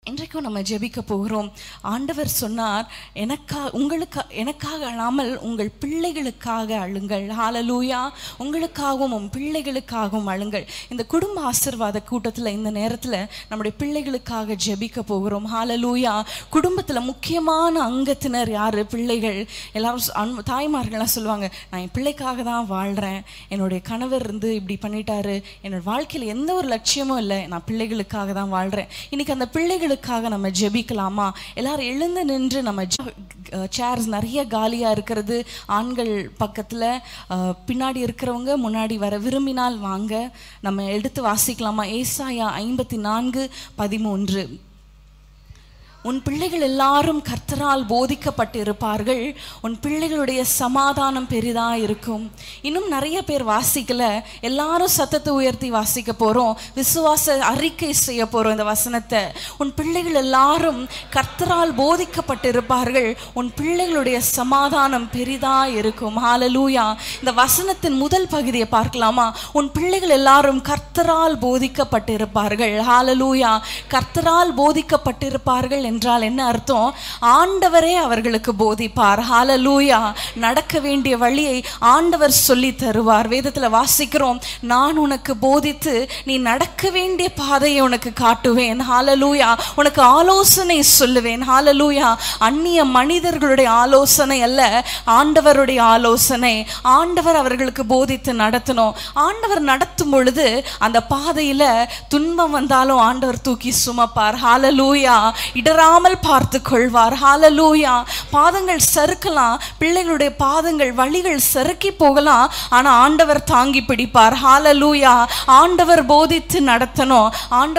இன்றைக்கும் நம்ம ஜெபிக்க போகிறோம். ஆண்டவர் சொன்னார், எனக்காக அழாமல் உங்கள் பிள்ளைகளுக்காக அழுங்கள். ஹல்லேலூயா. உங்களுக்காகவும் உன் பிள்ளைகளுக்காகவும் அழுங்கள். இந்த குடும்ப ஆசீர்வாத கூட்டத்தில் இந்த நேரத்தில் நம்முடைய பிள்ளைகளுக்காக ஜெபிக்க போகிறோம். ஹல்லேலூயா. குடும்பத்தில் முக்கியமான அங்கத்தினர் யார்? பிள்ளைகள். எல்லாரும் தாய்மார்கள்லாம் சொல்லுவாங்க, நான் என் பிள்ளைக்காக தான் வாழ்கிறேன், என்னுடைய கணவர் இப்படி பண்ணிட்டாரு, என்னோட வாழ்க்கையில் எந்த ஒரு லட்சியமும் இல்லை, நான் பிள்ளைகளுக்காக தான் வாழ்கிறேன். இன்னைக்கு அந்த பிள்ளைகளுக்காக நம்ம ஜெபிக்கலாமா? எல்லாரும் எழுந்து நின்று நம்ம சேர்ஸ் நிறைய காலியா இருக்கிறது. ஆண்கள் பக்கத்துல பின்னாடி இருக்கிறவங்க முன்னாடி வர விரும்பினால் வாங்க, நம்ம எடுத்து வாசிக்கலாமா? ஏசாயா 54:13. உன் பிள்ளைகள் எல்லாரும் கர்த்தரால் போதிக்கப்பட்டு இருப்பார்கள், உன் பிள்ளைகளுடைய சமாதானம் பெரிதா இருக்கும். இன்னும் நிறைய பேர் வாசிக்கல, எல்லாரும் சத்தத்தை உயர்த்தி வாசிக்க போறோம், விசுவாச அறிக்கை செய்ய போறோம் இந்த வசனத்தை. உன் பிள்ளைகள் எல்லாரும் கர்த்தரால் போதிக்கப்பட்டு இருப்பார்கள், உன் பிள்ளைகளுடைய சமாதானம் பெரிதா இருக்கும். ஹல்லேலூயா. இந்த வசனத்தின் முதல் பகுதியை பார்க்கலாமா? உன் பிள்ளைகள் எல்லாரும் கர்த்தரால் போதிக்கப்பட்டு இருப்பார்கள். ஹல்லேலூயா. கர்த்தரால் போதிக்கப்பட்டு இருப்பார்கள் என்றால் என்ன அர்த்தம்? ஆண்டவரே அவர்களுக்கு போதிப்பார். ஹல்லேலூயா. நடக்க வேண்டிய வழியை ஆண்டவர் சொல்லி தருவார். வேதத்துல வாசிக்கிறோம், நான் உனக்கு போதித்து நீ நடக்க வேண்டிய பாதையை உனக்கு காட்டுவேன். ஹல்லேலூயா. உனக்கு ஆலோசனை சொல்லுவேன். ஹல்லேலூயா. அந்நிய மனிதர்களுடைய ஆலோசனை அல்ல, ஆண்டவருடைய ஆலோசனை. ஆண்டவர் அவர்களுக்கு போதித்து நடத்தணும். ஆண்டவர் நடத்தும் பொழுது அந்த பாதையில துன்பம் வந்தாலும் ஆண்டவர் தூக்கி சுமப்பார். ஹல்லேலூயா. இடராமல் பார்த்து கொள்வார். ஹல்லேலூயா. பாதங்கள் சறுக்கலாம், பிள்ளைகளுடைய பாதங்கள் வழிகள் சறுக்கி போகலாம், ஆனா ஆண்டவர் தாங்கி பிடிப்பார். ஹல்லேலூயா. ஆண்டவர் போதித்து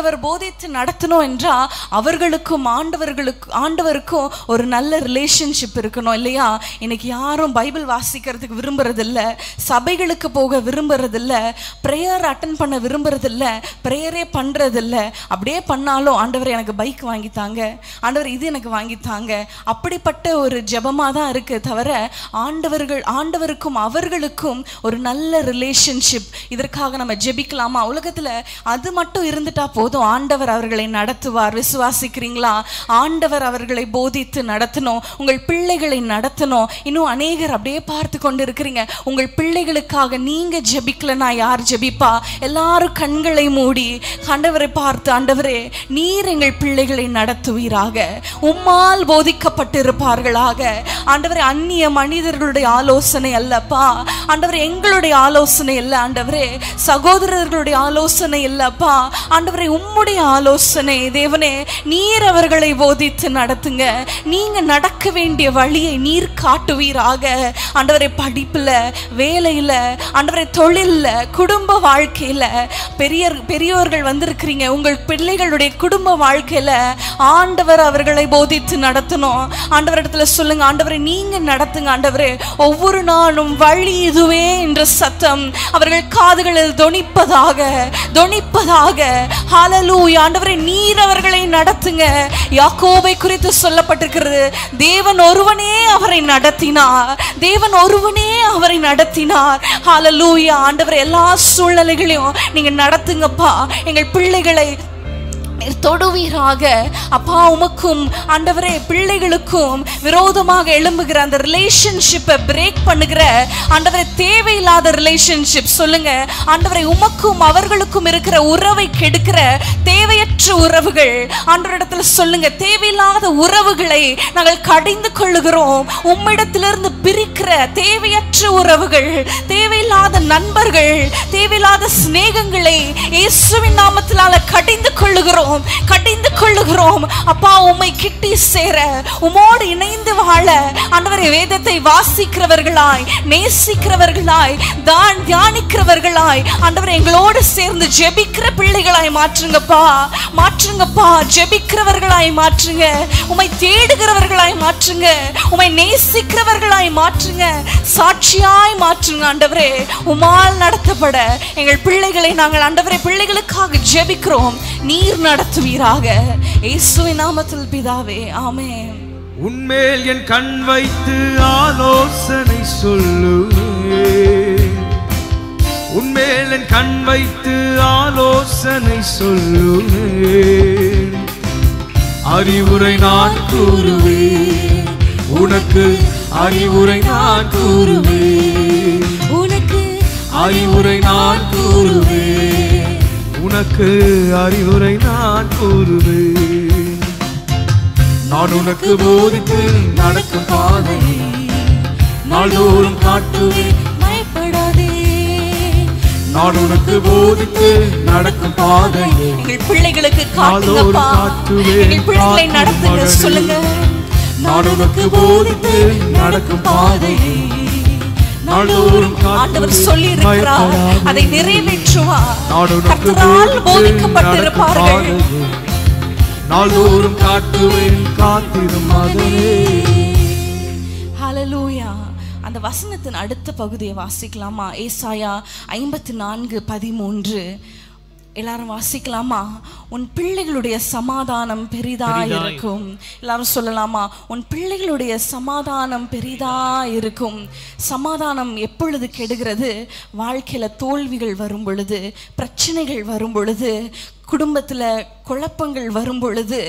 நடத்தணும் என்றா அவர்களுக்கும் ஆண்டவருக்கும் ஒரு நல்ல ரிலேஷன்ஷிப் இருக்கணும் இல்லையா? இன்னைக்கு யாரும் பைபிள் வாசிக்கிறதுக்கு விரும்புறதில்ல, சபைகளுக்கு போக விரும்புறதில்ல, பிரேயர் அட்டன் பண்ண விரும்புறதில்ல, பிரேயரே பண்றதில்ல. அப்படியே பண்ணாலும் ஆண்டவர் எனக்கு பைக் வாங்கித்தாங்க, ஆண்டவர் இது எனக்கு வாங்கித்தாங்க, அப்படிப்பட்ட ஒரு ஜெபமா தான் இருக்கு தவிர ஆண்டவருக்கும் அவர்களுக்கும் ஒரு நல்ல ரிலேஷன்ஷிப். இதற்காக நம்ம ஜெபிக்கலாமா? உலகத்துல அது மட்டும் இருந்துட்டா போதும், ஆண்டவர் அவர்களை நடத்துவார். விசுவாசிக்கிறீங்களா? ஆண்டவர் அவர்களை போதித்து நடத்தணும், உங்கள் பிள்ளைகளை நடத்தணும். இன்னும் அநேகர் அப்படியே பார்த்து கொண்டு இருக்கிறீங்க. உங்கள் பிள்ளைகளுக்காக நீங்க ஜெபிக்கலனா யார் ஜெபிப்பா? எல்லாரும் கண்களை மூடி ஆண்டவரை பார்த்து, ஆண்டவரே நீர் எங்கள் பிள்ளைகளை நடத்துவீராக, உம்மால் போதிக்கப்பட்டிருப்பார்களாக. ஆண்டவரே அந்நிய மனிதர்களுடைய ஆலோசனை அல்லப்பா, ஆண்டவரே எங்களுடைய ஆலோசனை அல்ல, ஆண்டவரே சகோதரர்களுடைய ஆலோசனை இல்லப்பா, ஆண்டவரே உம்முடைய ஆலோசனை. தேவனே நீர் அவர்களை போதித்து நடத்துங்க, நீங்க நடக்க வேண்டிய வழியை நீர் காட்டுவீராக. ஆண்டவரே படிப்புல, வேலையில, ஆண்டவரே தொழில்ல, குடும்ப வாழ்க்கையில பெரியோர்கள் வந்திருக்கிறீங்க, உங்கள் பிள்ளைகளுடைய குடும்ப வாழ்க்கையில ஆண்டவர் அவர்களை போதித்து நடத்தணும். ஆண்டவரிடத்துல சொல்லுங்க, ஆண்டவரை நீங்க நடத்துங்க. ஆண்டவரே ஒவ்வொரு நாளும் வழி இதுவே என்ற சத்தம் அவர்கள் காதுகளில் தொனிப்பதாக. ஹல்லேலூயா. ஆண்டவரே நீர் அவர்களை நடத்துங்க. யாக்கோபை குறித்து சொல்லப்பட்டிருக்கிறது, தேவன் ஒருவனே அவரை நடத்தினார். ஹல்லேலூயா. ஆண்டவரே எல்லா சூழ்நிலைகளையும் நீங்க நடத்துங்கப்பா. எங்கள் பிள்ளைகளை தொடுவீராக. அப்பா உமக்கும் ஆண்டவரே பிள்ளைகளுக்கும் விரோதமாக எழும்புகிற அந்த ரிலேஷன்ஷிப்பை பிரேக் பண்ணுகிற ஆண்டவரே தேவையில்லாத ரிலேஷன்ஷிப் சொல்லுங்க ஆண்டவரே, உமக்கும் அவர்களுக்கும் இருக்கிற உறவை கெடுக்கிற தேவையற்ற உறவுகள் ஆண்டவரிடத்துல சொல்லுங்க, தேவையில்லாத உறவுகளை நாங்கள் கடிந்து கொள்ளுகிறோம். உம்மிடத்திலிருந்து பிரிக்கிற தேவையற்ற உறவுகள், தேவையில்லாத நண்பர்கள், தேவையில்லாத சிநேகங்களை இயேசுவின் நாமத்தினால கடிந்து கொள்ளுகிறோம். அப்பா உம்மை கிட்டி சேர, உமோடு இணைந்து வாழ ஆண்டவரே வேதத்தை வாசிக்கிறவர்களாய், நேசிக்கிறவர்களாய், தியானிக்கிறவர்களாய் ஆண்டவரே எங்களோடு சேர்ந்து ஜெபிக்கிற பிள்ளைகளாய் மாற்றுங்கப்பா. ஜெபிக்கிறவர்களாய் மாற்றுங்க, உம்மை தேடுகிறவர்களாய் மாற்றுங்க, உம்மை நேசிக்கிறவர்களாய் மாற்றுங்க, சாட்சியாய் மாற்றுங்க. ஆண்டவரே உம்மால் நடத்தப்பட எங்கள் பிள்ளைகளை நாங்கள் ஆண்டவரே பிள்ளைகளுக்காக ஜெபிக்கிறோம். நீர் நடத்துவீராக இயேசுவின் நாமத்தில் பிதாவே, ஆமென். உன்மேல் என் கண் வைத்து ஆலோசனை சொல்லுவேன், உன்மேல் என் கண் வைத்து ஆலோசனை சொல்லுவேன். அறிவுரை நான் கூறுவேன். உனக்கு அறிவுரை நான் கூறுவேன். உனக்கு அறிவுரை நான் கூறுவேன். உனக்கு அறிவுரை நான் கூறுவேன். நான் உனக்கு போதித்து நடக்கும் பாதை நாள்தோறும் காட்டுவேன். பயப்படாதே. நான் உனக்கு போதித்து நடக்கும் பாதையை எங்கள் பிள்ளைகளுக்கு காட்டுங்கப்பா. எங்கள் பிள்ளைகளை நடத்துங்க சொல்லுங்க. நான் உனக்கு போதித்து நடக்கும் பாதையை நாள்தோறும் ஆண்டவர் சொல்லி இருக்கிறார், அதை நிறைவேற்றுவார். கர்த்தரால் போதிக்கப்பட்டிருப்பார்கள். நாள்தோறும் காட்டுவேன், காத்திரும் மகனே. ஹல்லேலூயா. அந்த வசனத்தின் அடுத்த பகுதியை வாசிக்கலாமா? ஏசாயா 54:13. எல்லாரும் வாசிக்கலாமா? உன் பிள்ளைகளுடைய சமாதானம் பெரிதா இருக்கும். எல்லாரும் சொல்லலாமா? உன் பிள்ளைகளுடைய சமாதானம் பெரிதா இருக்கும். சமாதானம் எப்பொழுது கெடுகிறது? வாழ்க்கையில தோல்விகள் வரும் பொழுது, பிரச்சனைகள் வரும் பொழுது, குடும்பத்துல குழப்பங்கள் வரும் பொழுது,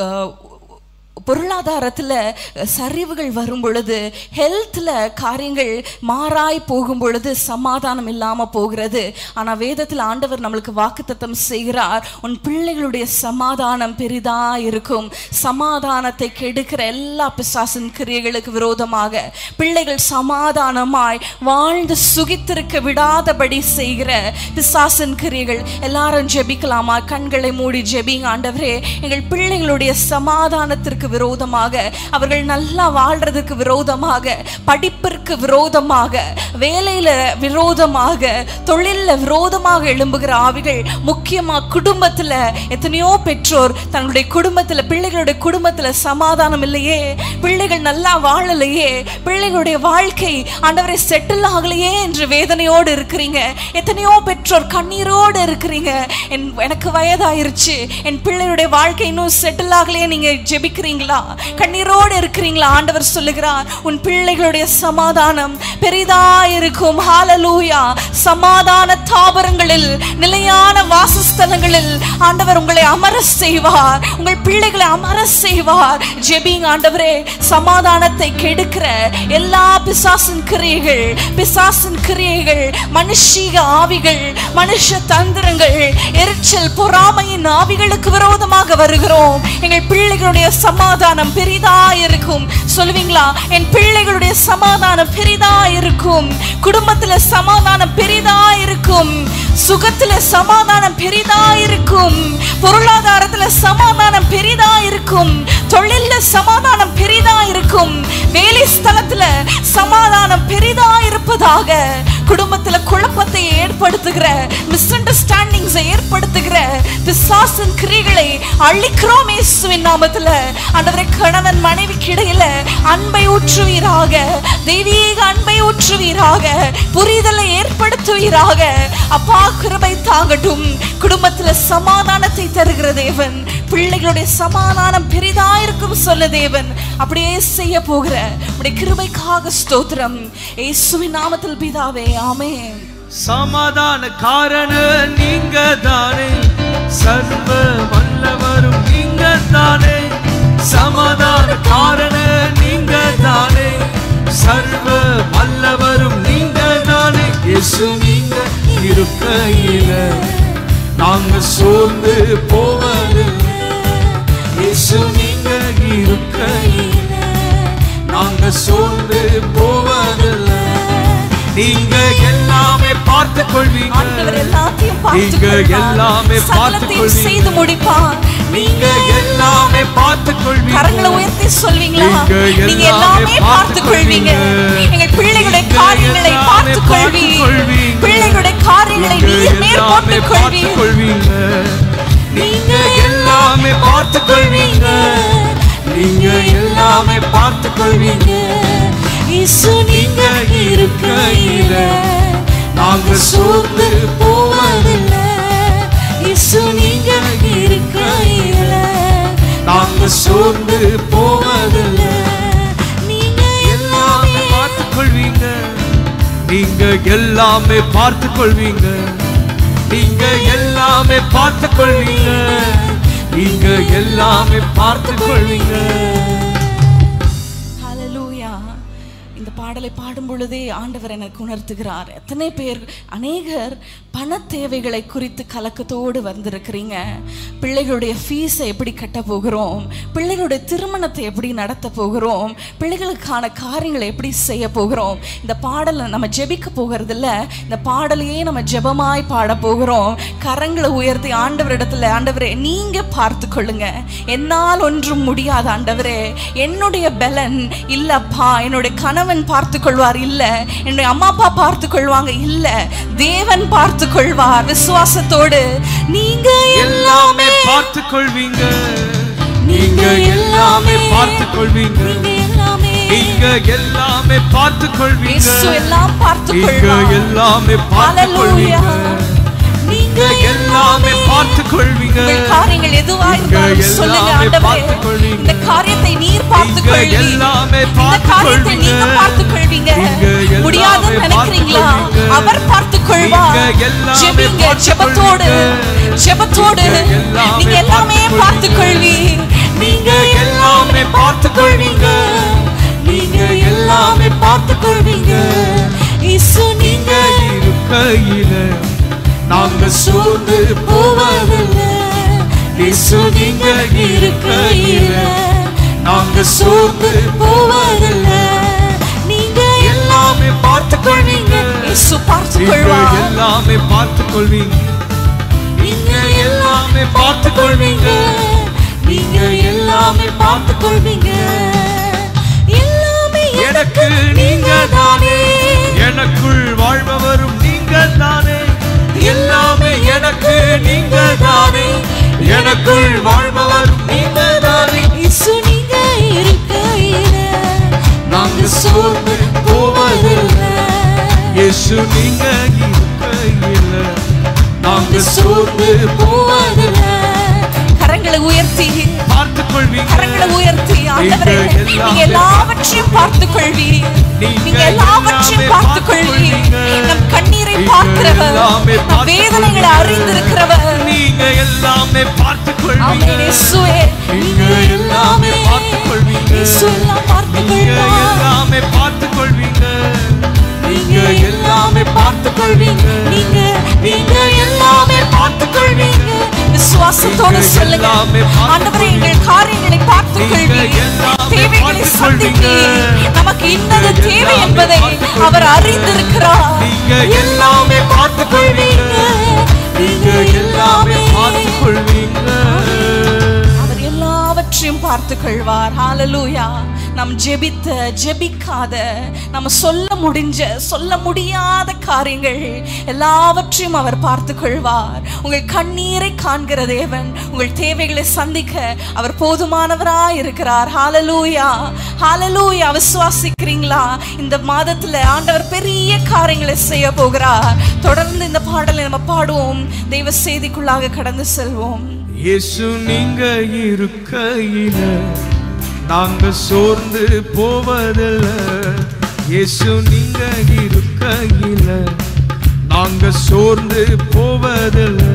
பொருளாதாரத்தில் சரிவுகள் வரும் பொழுது, ஹெல்த்தில் காரியங்கள் மாறாய் போகும் பொழுது சமாதானம் இல்லாமல் போகிறது. ஆனால் வேதத்தில் ஆண்டவர் நம்மளுக்கு வாக்குத்தத்தம் செய்கிறார், உன் பிள்ளைகளுடைய சமாதானம் பெரிதா இருக்கும். சமாதானத்தை கெடுக்கிற எல்லா பிசாசின் கிரியைகளுக்கு விரோதமாக பிள்ளைகள் சமாதானமாய் வாழ்ந்து சுகித்திருக்க விடாதபடி செய்கிற பிசாசின் கிரியைகள். எல்லாரும் ஜெபிக்கலாமா? கண்களை மூடி ஜெபிங்க. ஆண்டவரே, எங்கள் பிள்ளைகளுடைய சமாதானத்திற்கு விரோதமாக, அவர்கள் நல்லா வாழ்றதுக்கு விரோதமாக, படிப்பிற்கு விரோதமாக, வேலையில விரோதமாக, தொழில விரோதமாக எழும்புகிற ஆவிகள், முக்கியமா குடும்பத்துல எத்தனையோ பெற்றோர் தங்களுடைய குடும்பத்துல, பிள்ளைகளுடைய குடும்பத்துல சமாதானம் இல்லையே, பிள்ளைகள் நல்லா வாழலையே, பிள்ளைகளுடைய வாழ்க்கை ஆண்டவரை செட்டில் ஆகலையே என்று வேதனையோடு இருக்கிறீங்க. எத்தனையோ பெற்றோர் கண்ணீரோடு இருக்கிறீங்க. எனக்கு வயதாயிருச்சு, என் பிள்ளைகளுடைய வாழ்க்கை இன்னும் செட்டில் ஆகலையே. நீங்க ஜெபிக்கிறீங்களா? கண்ணீரோடு இருக்கிறீங்களா? ஆண்டவர் சொல்லுகிறார், உன் பிள்ளைகளுடைய சமாதானம் பெரிதா இருக்கும். ஹல்லேலூயா. சமாதான தாபரங்களில், நிலையான வாசஸ்தலங்களில் ஆண்டவர் உங்களை அமர செய்வார். உங்கள் பிள்ளைகளை அமர செய்வார். ஜெபிங்க. ஆண்டவரே, சமாதானத்தை கெடுக்கிற எல்லா பிசாசின் கிரியைகள், பிசாசின் கிரியைகள், மனுஷீக ஆவிகள், மனுஷ தந்திரங்கள், எரிச்சல், பொறாமையின் ஆவிகளுக்கு விரோதமாக வருகிறோம். எங்கள் பிள்ளைகளுடைய சமாதானம் பெரிதா இருக்கும். சொல்லுவீங்களா? என் பிள்ளைகளுடைய சமாதானம் பெரிதா இருக்கும். குடும்பத்துல சமாதானம் பெரிதா இருக்கும். சுகத்துல சமாதானம் பெரிதா இருக்கும். பொருளாதாரத்துல சமாதானம் பெரிதா இருக்கும். தொழில்ல சமாதானம் பெரிதா இருக்கும். வேலை ஸ்தலத்துல சமாதானம் பெரிதா இருப்பதாக. குடும்பத்துல குழப்பத்தை ஏற்படுத்துகிற, மிஸ் அண்டர்ஸ்டாண்டிங்ஸை ஏற்படுத்துகிற பிசாசின் கிரியைகளை அழிக்கிறோம் இயேசுவின் நாமத்துல. ஆண்டவரே, கணவன் மனைவிக்கு இடையில அன்பை ஊற்றுவீராக, தெய்வீக அன்பை ஊற்றுவீராக, புரிதலை ஏற்படுத்துவீராக. அப்பா, கிருபை தாங்கட்டும். குடும்பத்துல சமாதானத்தை தருகிற தேவன், பிள்ளைகளுடைய சமாதானம் பெரிதா இருக்கும் சொல்ல தேவன். அப்படியே செய்ய போகிற உடைய கிருபைக்காக ஸ்தோத்திரம். இயேசுவின் நாமத்தில் பிதாவே, ஆமென். சமாதான காரண நீங்க தானே, சர்வ வல்லவரும் நீங்க தானே. சமாதான காரண நீங்க தானே, சர்வ வல்லவரும் நீங்க தானே. இயேசு நீங்க இருக்கையில நாங்க சோர்ந்து போவதில்லை. இயேசு நீங்க இருக்கையில நாங்க சோர்ந்து போவதில்லை. நீங்க எல்லாமே பார்த்து கொள்வீங்க. நீங்க எல்லாமே பார்த்து கொள்வீங்க. செய்து முடிப்பார். நீங்க எல்லாமே பார்த்து கொள்வீங்க. கரங்களை உயர்த்தி சொல்வீங்களா? நீங்க எல்லாமே பார்த்து கொள்வீங்க. எங்கள் பிள்ளைகளுடைய காரியங்களை பார்த்து கொள்வீங்க. பிள்ளைகளுடைய காரியங்களை நீர் மேற்கொண்டு கொள்வீங்க. நீங்க எல்லாமே பார்த்து கொள்வீங்க. நீங்க எல்லாமே பார்த்து கொள்வீங்க. இயேசு நீங்க இருக்கையில நாங்க சோர்ந்து போவதில்லை. இயேசு நீங்க இருக்கையில நாங்க சோர்ந்து போவதில்லை. நீங்க எல்லாமே பார்த்து கொள்வீங்க. நீங்க எல்லாமே பார்த்து கொள்வீங்க. நீங்க எல்லாமே பார்த்து கொள்வீங்க. நீங்க எல்லாமே பார்த்துக் கொள்வீங்க. ஹல்லேலூயா. இந்த பாடலை பாடும் பொழுதே ஆண்டவர் எனக்கு உணர்த்துகிறார். எத்தனை பேர், அநேகர் பண தேவைகளை குறித்து கலக்கத்தோடு வந்திருக்கிறீங்க. பிள்ளைகளுடைய ஃபீஸை எப்படி கட்ட போகிறோம், பிள்ளைகளுடைய திருமணத்தை எப்படி நடத்த போகிறோம், பிள்ளைகளுக்கான காரியங்களை எப்படி செய்ய போகிறோம். இந்த பாடலை நம்ம ஜெபிக்க போகிறது இல்லை, இந்த பாடலையே நம்ம ஜெபமாய் பாட போகிறோம். கரங்களை உயர்த்தி ஆண்டவரிடத்துல, ஆண்டவரே நீங்க பார்த்து கொள்ளுங்க, என்னால் ஒன்றும் முடியாது ஆண்டவரே, என்னுடைய பலன் இல்லப்பா, என்னுடைய கணவன் பார்த்து கொள்வார் இல்ல, என்னுடைய அம்மா அப்பா பார்த்து கொள்வாங்க இல்ல, தேவன் பார்த்து கொள்வார். விசுவாசத்தோடு நீங்க எல்லாமே பார்த்து கொள்வீங்க, நீங்க எல்லாமே பார்த்து கொள்வீங்க, நீங்க எல்லாமே பார்த்து கொள்வீங்க, இயேசு எல்லாம் பார்த்து நீங்க கொள்வார். எல்லாமே பார்த்து கொள்வீங்க, நீங்க எல்லாமே பார்த்து கொள்வீங்க. உங்கள் காரியங்கள் எதுவா இருந்தாலும் சொல்லுங்க ஆண்டவரே, இந்த காரியத்தை நீர் பார்த்து கொள்வீங்க, இந்த காரியத்தை நீங்க பார்த்து கொள்வீங்க. முடியாதுன்னு நினைக்கிறீங்களா, அவர் பார்த்து கொள்வார். ஜெபிங்க, ஜெபத்தோடு ஜெபத்தோடு நீங்க எல்லாமே பார்த்து கொள்வீங்க, நீங்க எல்லாமே பார்த்து கொள்வீங்க, நீங்க எல்லாமே பார்த்து கொள்வீங்க. இயேசு நீங்க இருக்கையில நாங்க சோர்ந்து போவதில்லை, இயேசு நீங்க இருக்கையில நாங்க சோர்ந்து போவதில்லை, நீங்க எல்லாமே பார்த்து கொள்வீங்க, இயேசு பார்த்து கொள்வார். எல்லாமே பார்த்து கொள்வீங்க, நீங்க எல்லாமே பார்த்து கொள்வீங்க, நீங்க எல்லாமே பார்த்து கொள்வீங்க. எல்லாமே எனக்கு நீங்க தானே, எனக்குள் வாழ்பவரும் நீங்க தானே, எல்லாமே எனக்கு நீங்க தானே, எனக்குள் வாழ்பவரும் நீங்க தானே. இயேசு நீங்க இருக்கையில நாங்க சோர்ந்து போவதில்லை, இயேசு நீங்க இருக்கையில நாங்க சோர்ந்து போவதில்லை. கரங்களை உயர்த்தி பார்த்துக் கொள்வீங்க, கரங்களை உயர்த்தி ஆண்டவரே நீங்க எல்லாவற்றையும் பார்த்துக் கொள்வீங்க, நீங்க எல்லாவற்றையும் பார்த்துக் கொள்வீங்க. நம் கண்ணீரை பார்க்கிறவர், நம் வேதனைகளை அறிந்திருக்கிறவர், நீங்க எல்லாமே பார்த்துக் கொள்வீங்க, இயேசுவே நீங்க எல்லாமே பார்த்துக் கொள்வீங்க, இயேசு எல்லாம் பார்த்துக் நீங்க கொள்வார். எல்லாமே பார்த்துக் கொள்வீங்க, நீங்க எல்லாமே பார்த்துக் கொள்வீங்க, நீங்க நீங்க எல்லாமே பார்த்துக் கொள்வீங்க. விசுவாசத்தோடு சொல்லுங்க ஆண்டவரே எங்கள் காரியங்களை பார்த்துக் கொள்வீங்க, தேவைகளை சந்திப்பீர், நமக்கு இன்னது தேவை என்பதை அவர் அறிந்திருக்கிறார். நீங்க எல்லாமே பார்த்துக் கொள்வீங்க, நீங்க எல்லாமே பார்த்துக் கொள்வீங்க, அவர் எல்லாவற்றையும் பார்த்துக் கொள்வார். ஹல்லேலூயா. நாம் ஜெபிக்காத, நம்ம சொல்ல முடியாத காரியங்கள் எல்லாவற்றையும் அவர் பார்த்து கொள்வார். உங்கள் கண்ணீரை காண்கிற தேவன் உங்கள் தேவைகளை சந்திக்க அவர் போதுமானவராய் இருக்கிறார். ஹல்லேலூயா, ஹல்லேலூயா. விசுவாசிக்கிறீங்களா? இந்த மாதத்துல ஆண்டவர் பெரிய காரியங்களை செய்ய போகிறார். தொடர்ந்து இந்த பாடலை நம்ம பாடுவோம், தெய்வ செய்திக்குள்ளாக கடந்து செல்வோம். இயேசு நீங்க இருக்கையில நாங்க சோர்ந்து போவதில்லை, இயேசு நீங்க இருக்கையில நாங்க சோர்ந்து போவதில்லை.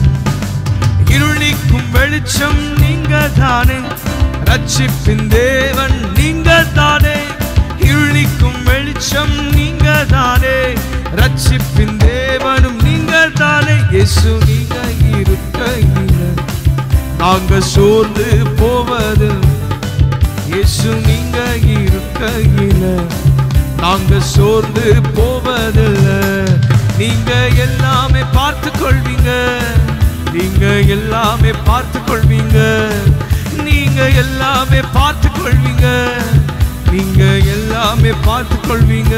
இருள் நீக்கும் வெளிச்சம் நீங்க தானே, ரட்சிப்பின் தேவன் நீங்க தானே, இருள் நீக்கும் வெளிச்சம் நீங்க தானே, ரட்சிப்பின் தேவனும் நீங்க தானே. இயேசு நீங்க இருக்கையில நாங்க சோர்ந்து போவதில்லை, இயேசு நீங்க இருக்கையில நாங்க சோர்ந்து போவதில்லை. நீங்க எல்லாமே பார்த்து கொள்வீங்க, நீங்க எல்லாமே பார்த்து கொள்வீங்க, நீங்க எல்லாமே பார்த்து கொள்வீங்க, நீங்க எல்லாமே பார்த்து கொள்வீங்க.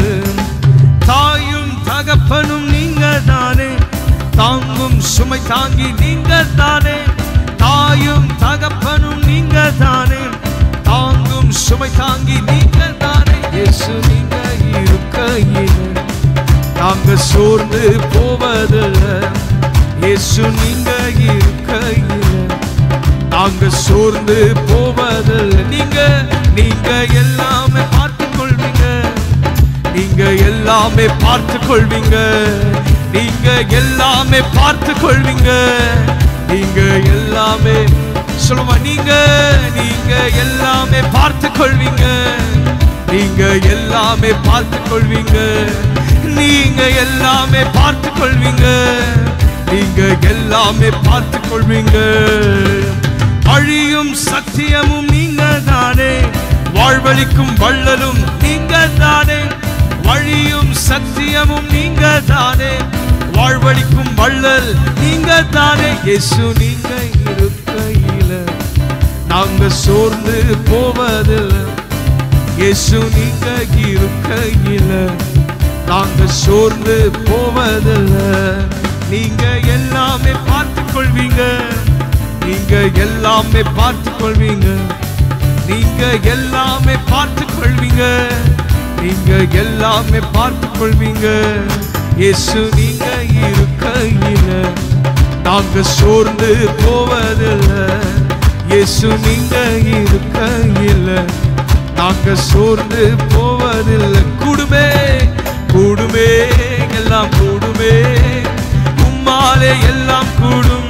தாயும் தகப்பனும் நீங்க தானே, தாங்கும் சுமை தாங்கி நீங்க தானே, தாயும் தகப்பனும் நீங்க தானே, தாங்கும் சுமை தாங்கி நீங்க தானே. இயேசு நீங்க இருக்கையில நாங்க சோர்ந்து போவதில்லை, இயேசு நீங்க இருக்கையில நாங்க சோர்ந்து போவதில்லை. நீங்க எல்லாமே பார்த்து கொள்வீங்க, நீங்க எல்லாமே பார்த்து கொள்வீங்க, நீங்க எல்லாமே பார்த்து கொள்வீங்க, நீங்க எல்லாமே சொல்லுமா, நீங்க எல்லாமே பார்த்து கொள்வீங்க, நீங்க எல்லாமே பார்த்து கொள்வீங்க, நீங்க எல்லாமே பார்த்து கொள்வீங்க, நீங்க எல்லாமே பார்த்து கொள்வீங்க. வழியும் சத்தியமும் நீங்க தானே, வாழ்வழிக்கும் வள்ளலும் நீங்க தானே, வழியும் சத்தியமும் நீங்க தானே, வாழ்வழிக்கும் வள்ளல் நீங்க தானே. இயேசு நீங்க இருக்கையில நாங்க சோர்ந்து போவதில்லை, இயேசு நீங்க இருக்கையில நாங்க சோர்ந்து போவதில்லை. நீங்க எல்லாமே பார்த்து கொள்வீங்க, நீங்க எல்லாமே பார்த்து கொள்வீங்க, நீங்க எல்லாமே பார்த்து கொள்வீங்க, நீங்க எல்லாமே பார்த்து கொள்வீங்க. இயேசு நீங்க இருக்கையில நாங்க சோர்ந்து போவதில்லை, இயேசு நீங்க இருக்கையில நாங்க சோர்ந்து போவதில்லை. கூடுமே கூடுமே எல்லாம் கூடுமே, உம்மாலே எல்லாம் கூடும்,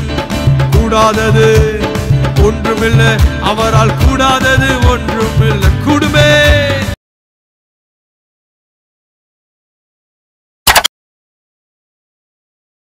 கூடாதது ஒன்றுமில்லை, அவரால் கூடாதது ஒன்றுமில்லை.